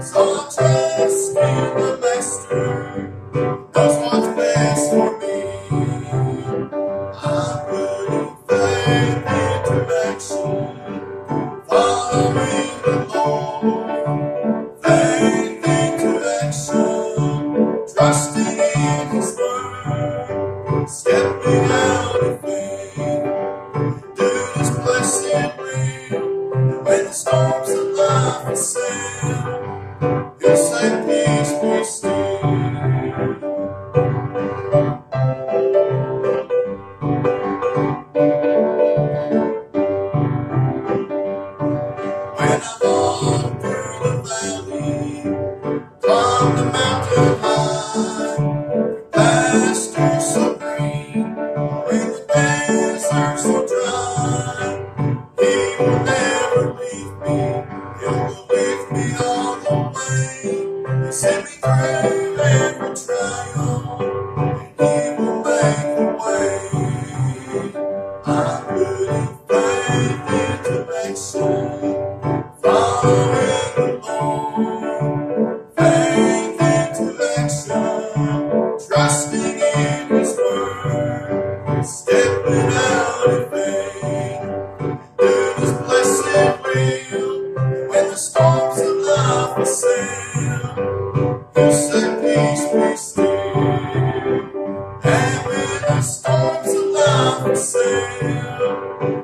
So I trust in the Master, knows what's best for me. I'm putting faith into action, following the Lord. Faith into action, trusting in His word, stepping out in faith. Dude is blessed and real, and when the storms of life assail, He'll say, peace, be still. When I walk through the valley, climb the mountain high, pastures so green, when the desert's so dry, He will never leave me. He'll go with me all the way. He'll send me through every trial, and He will make the way. I'm putting faith into action, following the Lord. Faith into action, trusting in His word, stepping out in faith. Dude is blessed and real, and when the storms of life assail, He'll say, peace, be still. And when the storms of life assail,